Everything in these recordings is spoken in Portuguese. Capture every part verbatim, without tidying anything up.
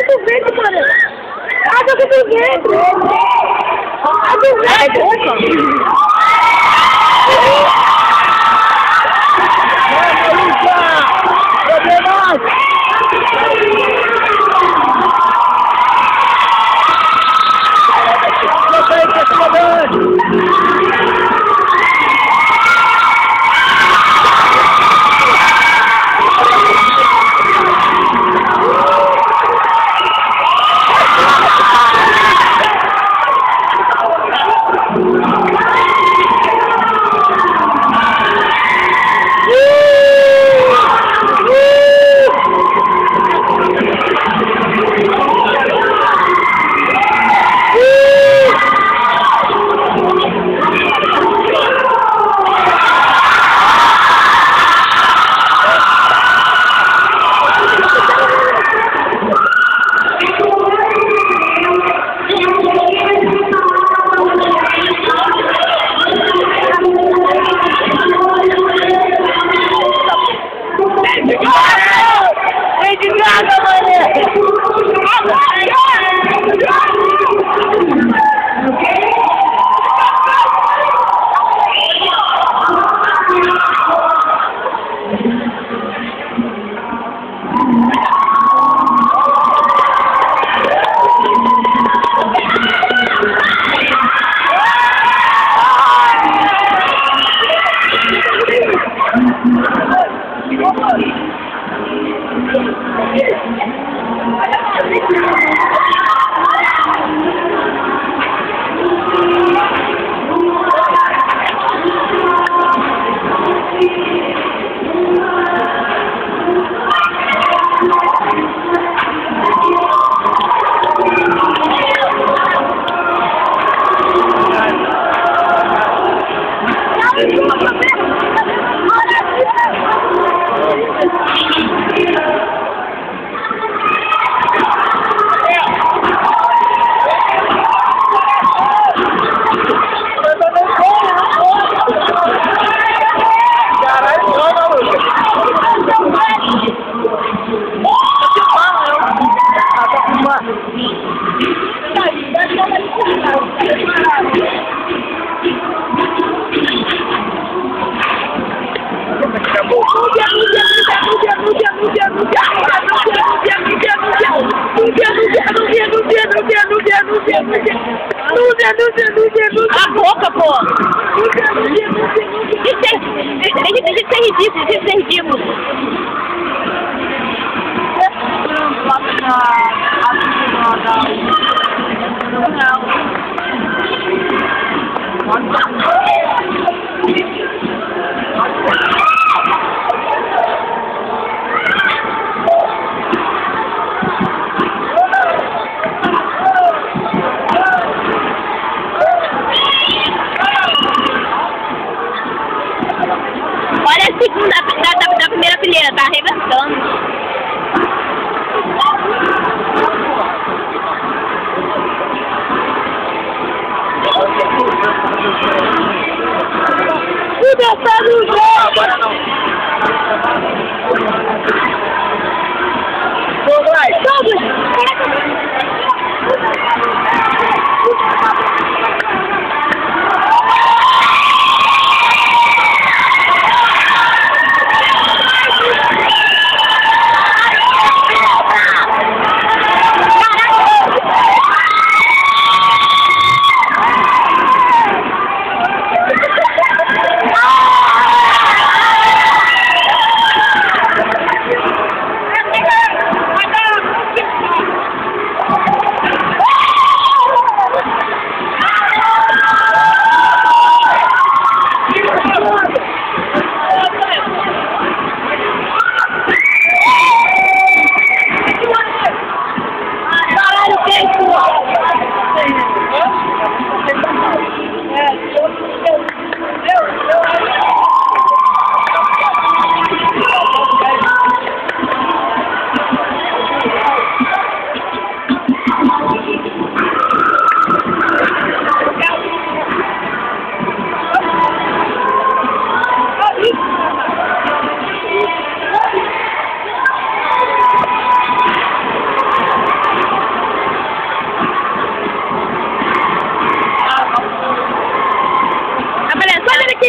do vento, mano. Água do vento. Água do vento. A boca, pô! Deixa de ser ridículo, deixa de ser ridículo. Olha a segunda da, da, da primeira fileira, tá arrebentando. Tudo tá no jogo! Agora não. Douglas! Douglas!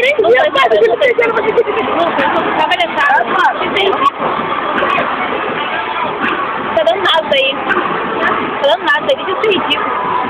Não foi nada, não foi nada. Tá palhaçada. Tá dando nada aí. Tá dando nada aí, deixa eu ser ridículo.